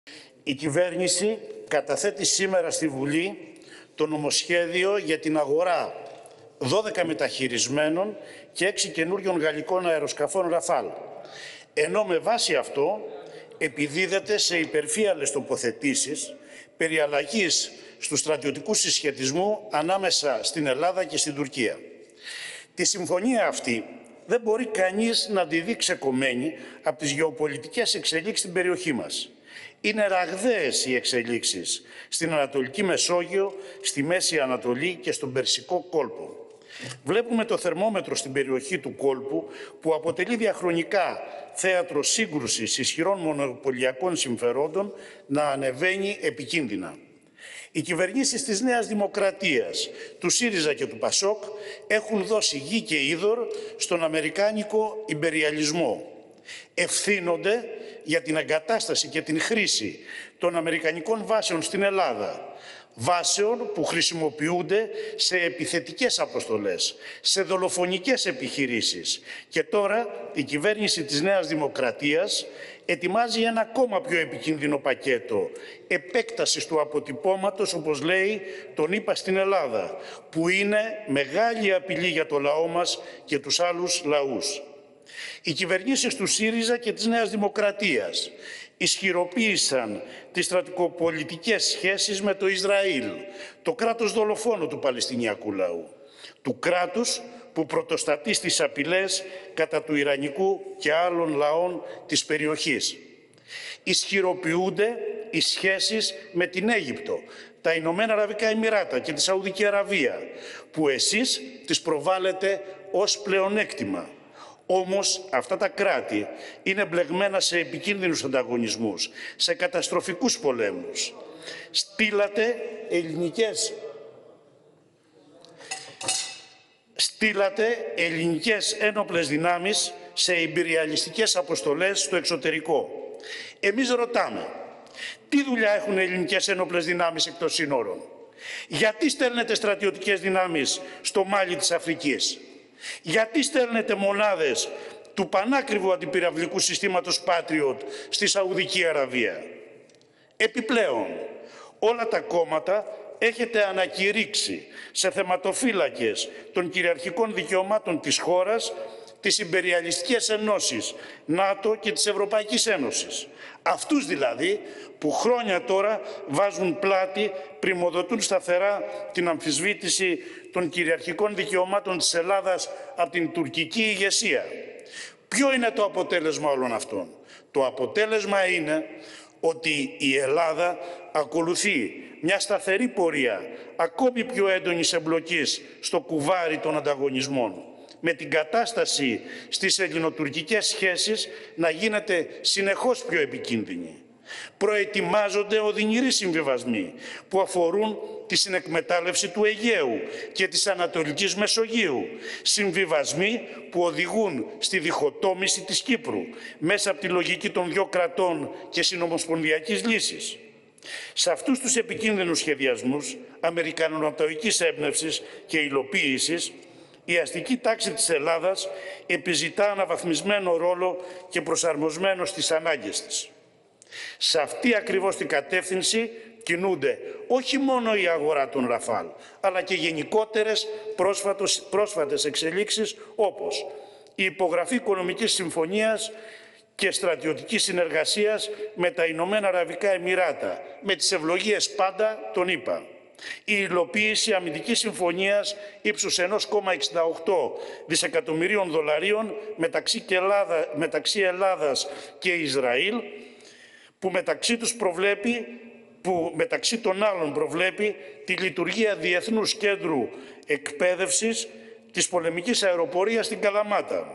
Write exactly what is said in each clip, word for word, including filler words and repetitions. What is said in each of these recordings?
Η κυβέρνηση καταθέτει σήμερα στη Βουλή το νομοσχέδιο για την αγορά δώδεκα μεταχειρισμένων και έξι καινούριων γαλλικών αεροσκαφών Ραφάλ, ενώ με βάση αυτό επιδίδεται σε υπερφύαλες τοποθετήσεις περί αλλαγής του στρατιωτικού συσχετισμού ανάμεσα στην Ελλάδα και στην Τουρκία. Τη συμφωνία αυτή δεν μπορεί κανείς να τη δει ξεκομμένη από τις γεωπολιτικές εξελίξεις στην περιοχή μας. Είναι ραγδαίες οι εξελίξεις στην Ανατολική Μεσόγειο, στη Μέση Ανατολή και στον Περσικό κόλπο. Βλέπουμε το θερμόμετρο στην περιοχή του κόλπου, που αποτελεί διαχρονικά θέατρο σύγκρουσης ισχυρών μονοπωλιακών συμφερόντων, να ανεβαίνει επικίνδυνα. Οι κυβερνήσεις της Νέας Δημοκρατίας, του ΣΥΡΙΖΑ και του ΠΑΣΟΚ έχουν δώσει γη και είδωρ στον αμερικάνικο ιμπεριαλισμό. Ευθύνονται για την εγκατάσταση και την χρήση των αμερικανικών βάσεων στην Ελλάδα, βάσεων που χρησιμοποιούνται σε επιθετικές αποστολές, σε δολοφονικές επιχειρήσεις. Και τώρα η κυβέρνηση της Νέας Δημοκρατίας ετοιμάζει ένα ακόμα πιο επικίνδυνο πακέτο επέκτασης του αποτυπώματος, όπως λέει, τον ΗΠΑ στην Ελλάδα, που είναι μεγάλη απειλή για το λαό μας και τους άλλους λαούς. Οι κυβερνήσεις του ΣΥΡΙΖΑ και της Νέας Δημοκρατίας ισχυροποίησαν τις στρατικοπολιτικές σχέσεις με το Ισραήλ, το κράτος δολοφόνο του Παλαιστινιακού λαού, του κράτους που πρωτοστατεί στις απειλές κατά του Ιρανικού και άλλων λαών της περιοχής. Ισχυροποιούνται οι σχέσεις με την Αίγυπτο, τα Ηνωμένα Αραβικά Εμιράτα και τη Σαουδική Αραβία, που εσείς τις προβάλλετε ως πλεονέκτημα. Όμως αυτά τα κράτη είναι μπλεγμένα σε επικίνδυνους ανταγωνισμούς, σε καταστροφικούς πολέμους. Στείλατε ελληνικές, Στείλατε ελληνικές ένοπλες δυνάμεις σε ιμπεριαλιστικές αποστολές στο εξωτερικό. Εμείς ρωτάμε, τι δουλειά έχουν ελληνικές ένοπλες δυνάμεις εκτός σύνορων? Γιατί στέλνετε στρατιωτικές δυνάμεις στο Μάλι της Αφρικής? Γιατί στέλνετε μονάδες του πανάκριβου αντιπυραυλικού συστήματος Patriot στη Σαουδική Αραβία? Επιπλέον, όλα τα κόμματα έχετε ανακηρύξει σε θεματοφύλακες των κυριαρχικών δικαιωμάτων της χώρας τις ιμπεριαλιστικές ενώσεις ΝΑΤΟ και της Ευρωπαϊκής Ένωσης. Αυτούς δηλαδή που χρόνια τώρα βάζουν πλάτη, πριμοδοτούν σταθερά την αμφισβήτηση των κυριαρχικών δικαιωμάτων της Ελλάδας από την τουρκική ηγεσία. Ποιο είναι το αποτέλεσμα όλων αυτών? Το αποτέλεσμα είναι ότι η Ελλάδα ακολουθεί μια σταθερή πορεία ακόμη πιο έντονης εμπλοκής στο κουβάρι των ανταγωνισμών, με την κατάσταση στις ελληνοτουρκικές σχέσεις να γίνεται συνεχώς πιο επικίνδυνη. Προετοιμάζονται οδυνηροί συμβιβασμοί που αφορούν τη συνεκμετάλλευση του Αιγαίου και της Ανατολικής Μεσογείου. Συμβιβασμοί που οδηγούν στη διχοτόμηση της Κύπρου μέσα από τη λογική των δύο κρατών και συνομοσπονδιακής λύσης. Σε αυτούς τους επικίνδυνους σχεδιασμούς αμερικανονατοικής έμπνευσης και υλοποίησης, η αστική τάξη της Ελλάδας επιζητά αναβαθμισμένο ρόλο και προσαρμοσμένο στις ανάγκες της. Σε αυτή ακριβώς την κατεύθυνση κινούνται όχι μόνο η αγορά των Ραφάλ, αλλά και γενικότερες πρόσφατες εξελίξεις, όπως η υπογραφή οικονομικής συμφωνίας και στρατιωτικής συνεργασίας με τα Ηνωμένα Αραβικά Εμιράτα, με τις ευλογίες πάντα των ΗΠΑ. Η υλοποίηση αμυντικής συμφωνίας ύψους ένα κόμμα εξήντα οκτώ δισεκατομμυρίων δολαρίων μεταξύ, και Ελλάδα, μεταξύ Ελλάδας και Ισραήλ, που μεταξύ τους προβλέπει, που μεταξύ των άλλων προβλέπει τη λειτουργία Διεθνούς Κέντρου Εκπαίδευσης της πολεμικής αεροπορίας στην Καλαμάτα.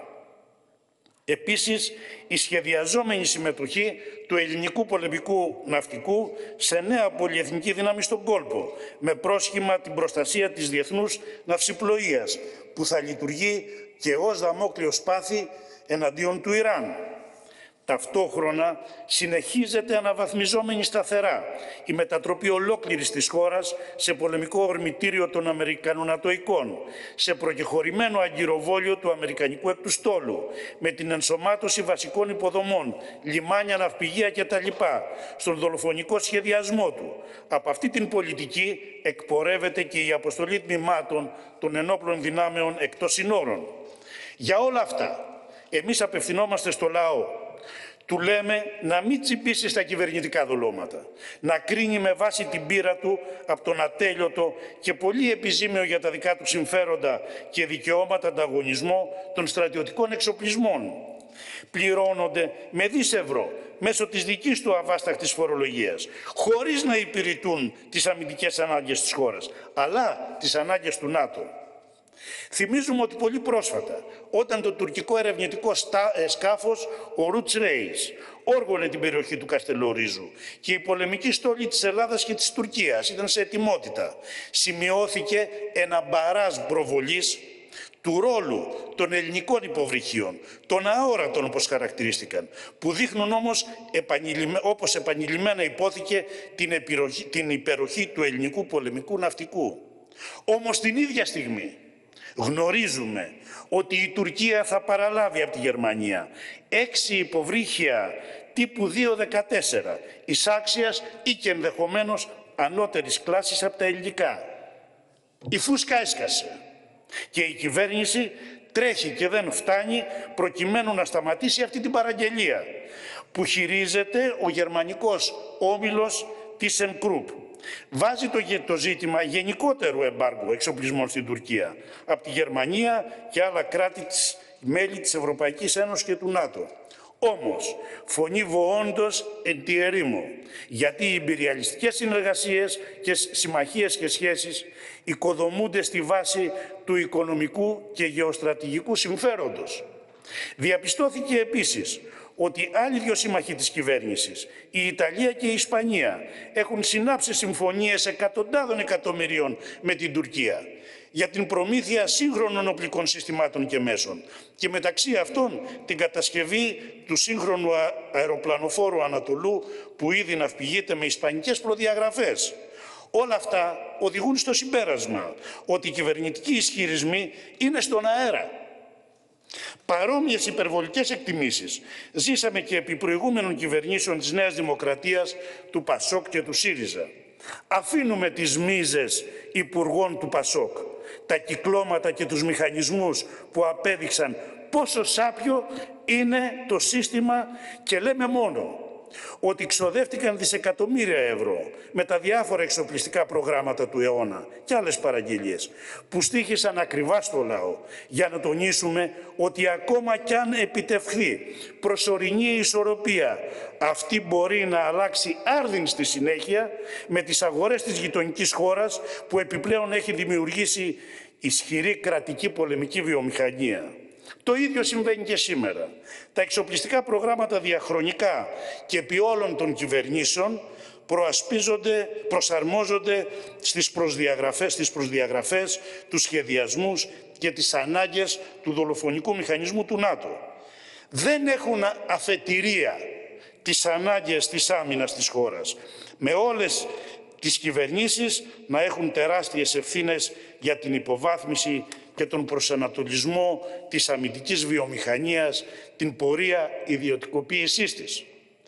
Επίσης, η σχεδιαζόμενη συμμετοχή του ελληνικού πολεμικού ναυτικού σε νέα πολυεθνική δύναμη στον κόλπο, με πρόσχημα την προστασία της διεθνούς ναυσιπλοείας, που θα λειτουργεί και ως δαμόκλειο σπάθη εναντίον του Ιράν. Ταυτόχρονα συνεχίζεται αναβαθμιζόμενη σταθερά η μετατροπή ολόκληρης της χώρας σε πολεμικό ορμητήριο των Αμερικανονατοικών, σε προκεχωρημένο αγκυροβόλιο του Αμερικανικού εκ του στόλου, με την ενσωμάτωση βασικών υποδομών, λιμάνια, ναυπηγεία κτλ. Στον δολοφονικό σχεδιασμό του. Από αυτή την πολιτική εκπορεύεται και η αποστολή τμήματων των ενόπλων δυνάμεων εκτός συνόρων. Για όλα αυτά, εμείς απευθυνόμαστε στο λαό. Του λέμε να μην τσιμπήσει στα κυβερνητικά δολώματα, να κρίνει με βάση την πείρα του από τον ατέλειωτο και πολύ επιζήμιο για τα δικά του συμφέροντα και δικαιώματα ανταγωνισμό των στρατιωτικών εξοπλισμών. Πληρώνονται με δις ευρώ μέσω της δικής του αβάσταχτης φορολογίας, χωρίς να υπηρετούν τις αμυντικές ανάγκες της χώρας, αλλά τις ανάγκες του ΝΑΤΟ. Θυμίζουμε ότι πολύ πρόσφατα, όταν το τουρκικό ερευνητικό σκάφος, ο Ρούτς Ρέις, όργωνε την περιοχή του Καστελορίζου και η πολεμική στόλη της Ελλάδας και της Τουρκίας ήταν σε ετοιμότητα, σημειώθηκε ένα μπαράζ προβολής του ρόλου των ελληνικών υποβρυχίων, των αόρατων όπως χαρακτηρίστηκαν, που δείχνουν όμως, όπως επανειλημμένα υπόθηκε, την, επιρροχή, την υπεροχή του ελληνικού πολεμικού ναυτικού. Όμως την ίδια στιγμή γνωρίζουμε ότι η Τουρκία θα παραλάβει από τη Γερμανία έξι υποβρύχια τύπου δύο δεκατέσσερα, εισάξιας ή και ενδεχομένως ανώτερης κλάσης από τα ελληνικά. Η φούσκα έσκασε και η κυβέρνηση τρέχει και δεν φτάνει προκειμένου να σταματήσει αυτή την παραγγελία που χειρίζεται ο γερμανικός όμιλος ThyssenKrupp. Βάζει το, το ζήτημα γενικότερου εμπάργου εξοπλισμών στην Τουρκία από τη Γερμανία και άλλα κράτη της, μέλη της Ευρωπαϊκής Ένωσης και του ΝΑΤΟ. Όμως, φωνή βοόντος εν τη ερήμο, γιατί οι ιμπεριαλιστικές συνεργασίες και συμμαχίες και σχέσεις οικοδομούνται στη βάση του οικονομικού και γεωστρατηγικού συμφέροντος. Διαπιστώθηκε επίσης ότι άλλοι δύο σύμμαχοι της κυβέρνησης, η Ιταλία και η Ισπανία, έχουν συνάψει συμφωνίες εκατοντάδων εκατομμυρίων με την Τουρκία για την προμήθεια σύγχρονων οπλικών συστημάτων και μέσων και μεταξύ αυτών την κατασκευή του σύγχρονου αεροπλανοφόρου Ανατολού που ήδη ναυπηγείται με ισπανικές προδιαγραφές. Όλα αυτά οδηγούν στο συμπέρασμα ότι οι κυβερνητικοί ισχυρισμοί είναι στον αέρα. Παρόμοιες υπερβολικές εκτιμήσεις ζήσαμε και επί προηγούμενων κυβερνήσεων της Νέας Δημοκρατίας, του Πασόκ και του ΣΥΡΙΖΑ. Αφήνουμε τις μίζες υπουργών του Πασόκ, τα κυκλώματα και τους μηχανισμούς που απέδειξαν πόσο σάπιο είναι το σύστημα και λέμε μόνο ότι ξοδεύτηκαν δισεκατομμύρια ευρώ με τα διάφορα εξοπλιστικά προγράμματα του αιώνα και άλλες παραγγελίες που στοίχησαν ακριβά στο λαό, για να τονίσουμε ότι ακόμα κι αν επιτευχθεί προσωρινή ισορροπία, αυτή μπορεί να αλλάξει άρδιν στη συνέχεια με τις αγορές της γειτονικής χώρας που επιπλέον έχει δημιουργήσει ισχυρή κρατική πολεμική βιομηχανία. Το ίδιο συμβαίνει και σήμερα. Τα εξοπλιστικά προγράμματα διαχρονικά και επί όλων των κυβερνήσεων προασπίζονται, προσαρμόζονται στις προσδιαγραφές, στις προσδιαγραφές, τους σχεδιασμούς και τις ανάγκες του δολοφονικού μηχανισμού του ΝΑΤΟ. Δεν έχουν αφετηρία τις ανάγκες της άμυνας της χώρας, με όλες τις κυβερνήσεις να έχουν τεράστιες ευθύνες για την υποβάθμιση και τον προσανατολισμό της αμυντικής βιομηχανίας, την πορεία ιδιωτικοποίησής της.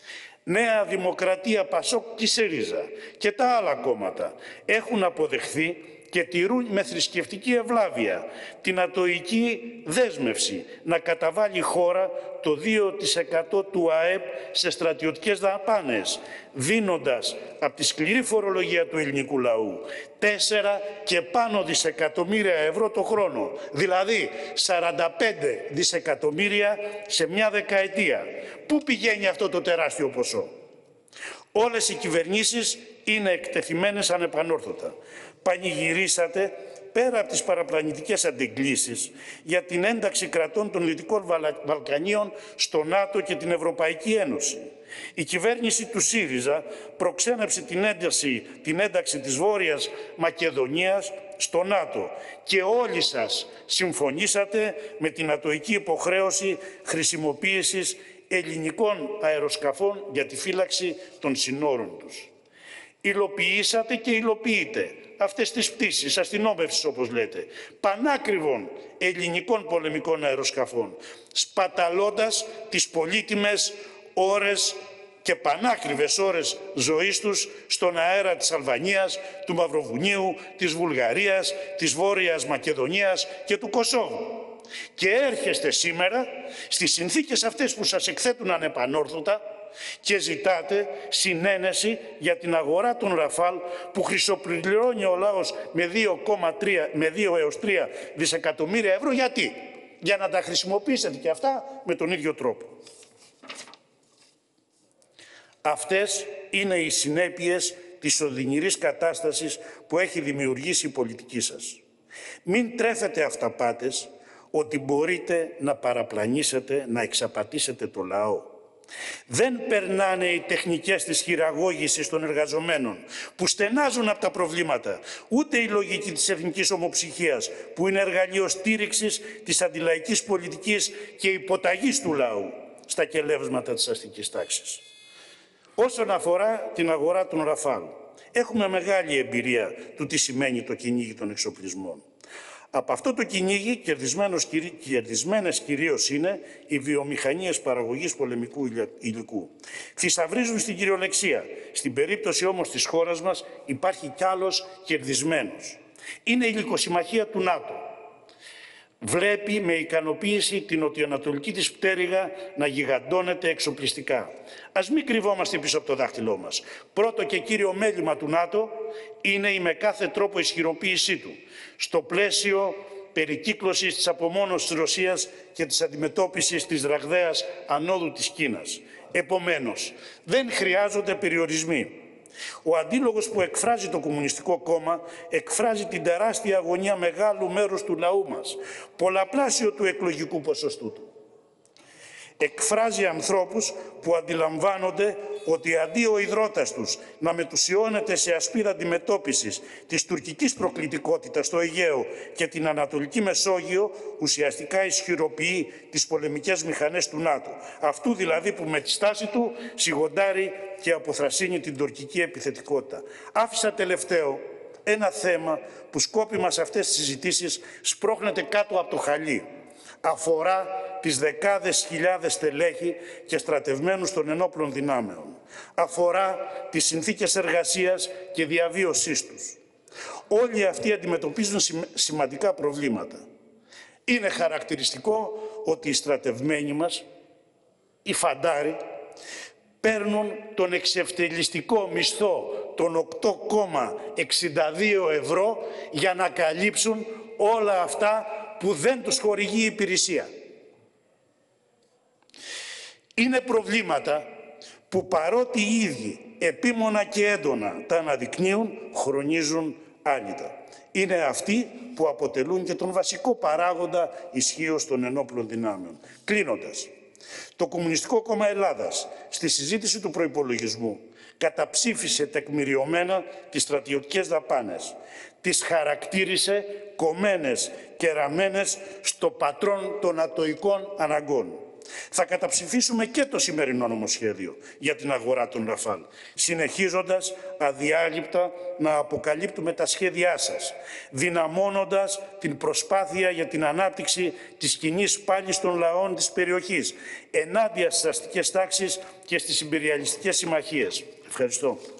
Νέα Δημοκρατία, Πασόκ και ΣΥΡΙΖΑ και τα άλλα κόμματα έχουν αποδεχθεί και τηρούν με θρησκευτική ευλάβεια την ατοική δέσμευση να καταβάλει η χώρα το δύο τοις εκατό του ΑΕΠ σε στρατιωτικές δαπάνες, δίνοντας από τη σκληρή φορολογία του ελληνικού λαού τέσσερα και πάνω δισεκατομμύρια ευρώ το χρόνο, δηλαδή σαράντα πέντε δισεκατομμύρια σε μια δεκαετία. Πού πηγαίνει αυτό το τεράστιο ποσό? Όλες οι κυβερνήσεις είναι εκτεθειμένες ανεπανόρθωτα. Πανηγυρίσατε πέρα από τις παραπλανητικές αντεγκλήσεις για την ένταξη κρατών των Δυτικών Βαλκανίων στο ΝΑΤΟ και την Ευρωπαϊκή Ένωση. Η κυβέρνηση του ΣΥΡΙΖΑ προξένεψε την ένταξη, την ένταξη της Βόρειας Μακεδονίας στο ΝΑΤΟ και όλοι σας συμφωνήσατε με την ατοική υποχρέωση χρησιμοποίησης ελληνικών αεροσκαφών για τη φύλαξη των συνόρων τους. Υλοποιήσατε και υλοποιείτε αυτές τις πτήσεις αστυνόμευσης, όπως λέτε, πανάκριβων ελληνικών πολεμικών αεροσκαφών, σπαταλώντας τις πολύτιμες ώρες και πανάκριβες ώρες ζωής τους στον αέρα της Αλβανίας, του Μαυροβουνίου, της Βουλγαρίας, της Βόρειας Μακεδονίας και του Κωσόβου. Και έρχεστε σήμερα στις συνθήκες αυτές που σας εκθέτουν ανεπανόρθωτα και ζητάτε συνένεση για την αγορά των Ραφάλ που χρυσοπληρώνει ο λαός με δύο κόμμα τρία με δύο έως τρία δισεκατομμύρια ευρώ. Γιατί? Για να τα χρησιμοποιήσετε και αυτά με τον ίδιο τρόπο. Αυτές είναι οι συνέπειες της οδυνηρής κατάστασης που έχει δημιουργήσει η πολιτική σας. Μην τρέφετε αυταπάτες ότι μπορείτε να παραπλανήσετε, να εξαπατήσετε το λαό. Δεν περνάνε οι τεχνικές της χειραγώγησης των εργαζομένων που στενάζουν από τα προβλήματα, ούτε η λογική της εθνικής ομοψυχίας που είναι εργαλείο στήριξης της αντιλαϊκής πολιτικής και υποταγής του λαού στα κελεύσματα της αστικής τάξης. Όσον αφορά την αγορά των Ραφάλ, έχουμε μεγάλη εμπειρία του τι σημαίνει το κυνήγι των εξοπλισμών. Από αυτό το κυνήγι κερδισμένες κυρίως είναι οι βιομηχανίες παραγωγής πολεμικού υλικού. Θησαυρίζουν στην κυριολεξία. Στην περίπτωση όμως της χώρας μας υπάρχει κι άλλος κερδισμένος. Είναι η υλικοσυμμαχία του ΝΑΤΟ. Βλέπει με ικανοποίηση την νοτιοανατολική της πτέρυγα να γιγαντώνεται εξοπλιστικά. Ας μην κρυβόμαστε πίσω από το δάχτυλό μας. Πρώτο και κύριο μέλημα του ΝΑΤΟ είναι η με κάθε τρόπο ισχυροποίησή του στο πλαίσιο περικύκλωσης της απομόνωσης της Ρωσίας και της αντιμετώπισης της ραγδαίας ανόδου της Κίνας. Επομένως, δεν χρειάζονται περιορισμοί. Ο αντίλογος που εκφράζει το Κομμουνιστικό Κόμμα εκφράζει την τεράστια αγωνία μεγάλου μέρους του λαού μας, πολλαπλάσιο του εκλογικού ποσοστού του. Εκφράζει ανθρώπους που αντιλαμβάνονται ότι αντί ο ιδρώτας τους να μετουσιώνεται σε ασπίδα αντιμετώπισης της τουρκικής προκλητικότητας στο Αιγαίο και την Ανατολική Μεσόγειο, ουσιαστικά ισχυροποιεί τις πολεμικές μηχανές του ΝΑΤΟ. Αυτού δηλαδή που με τη στάση του σιγοντάρει και αποθρασύνει την τουρκική επιθετικότητα. Άφησα τελευταίο ένα θέμα που σκόπιμα σε αυτές τις συζητήσεις σπρώχνεται κάτω από το χαλί. Αφορά τις δεκάδες χιλιάδες στελέχη και στρατευμένους των ενόπλων δυνάμεων. Αφορά τις συνθήκες εργασίας και διαβίωσής τους. Όλοι αυτοί αντιμετωπίζουν σημαντικά προβλήματα. Είναι χαρακτηριστικό ότι οι στρατευμένοι μας, οι φαντάροι, παίρνουν τον εξευτελιστικό μισθό των οκτώ κόμμα εξήντα δύο ευρώ για να καλύψουν όλα αυτά που δεν τους χορηγεί η υπηρεσία. Είναι προβλήματα που παρότι οι ίδιοι επίμονα και έντονα τα αναδεικνύουν, χρονίζουν άνετα. Είναι αυτοί που αποτελούν και τον βασικό παράγοντα ισχύως των ενόπλων δυνάμεων. Κλείνοντας, το Κομμουνιστικό Κόμμα Ελλάδας στη συζήτηση του προϋπολογισμού καταψήφισε τεκμηριωμένα τις στρατιωτικές δαπάνες. Τις χαρακτήρισε κομμένες και ραμμένες στο πατρόν των ατοικών αναγκών. Θα καταψηφίσουμε και το σημερινό νομοσχέδιο για την αγορά των Ραφάλ, συνεχίζοντας αδιάλειπτα να αποκαλύπτουμε τα σχέδιά σας, δυναμώνοντας την προσπάθεια για την ανάπτυξη της κοινής πάλης των λαών της περιοχής, ενάντια στις αστικές τάξεις και στις ιμπεριαλιστικές συμμαχίες. Ευχαριστώ.